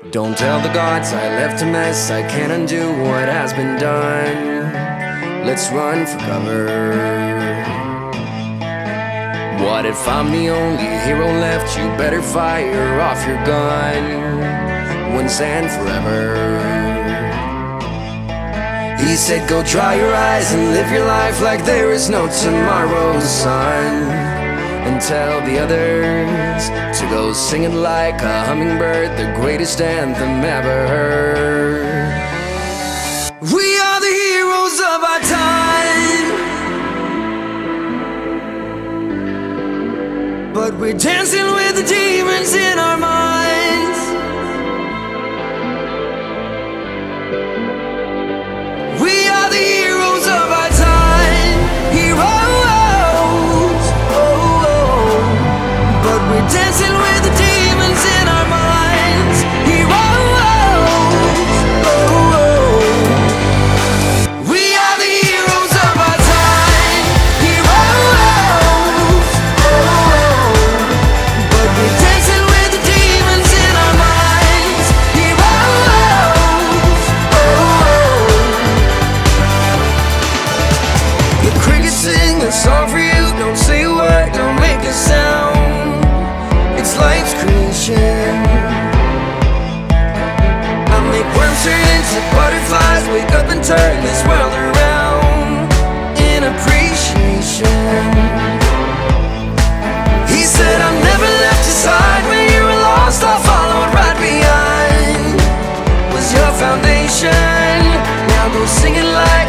Don't tell the gods I left a mess, I can't undo what has been done. Let's run for cover. What if I'm the only hero left? You better fire off your gun once and forever. He said go dry your eyes and live your life like there is no tomorrow, son. And tell the others to go sing it like a hummingbird, the greatest anthem ever heard. We are the heroes of our time, but we're dancing with the demons in our minds. We are the heroes of our time, heroes. We're dancing with the demons in our minds. Heroes. We are the heroes of our time. Heroes. But we're dancing with the demons in our minds. Heroes. The crickets sing a song for you. Don't say a word, don't make a sound. It's life's creation. I make worms turn into butterflies, wake up and turn this world around in appreciation. He said I've never left your side when you were lost, I followed right behind. Was your foundation, now go sing it like